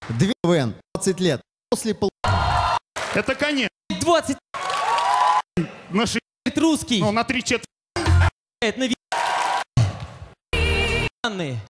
КВН, 20 лет. После Это конец. 20 На русский. Ну, на 3/4. На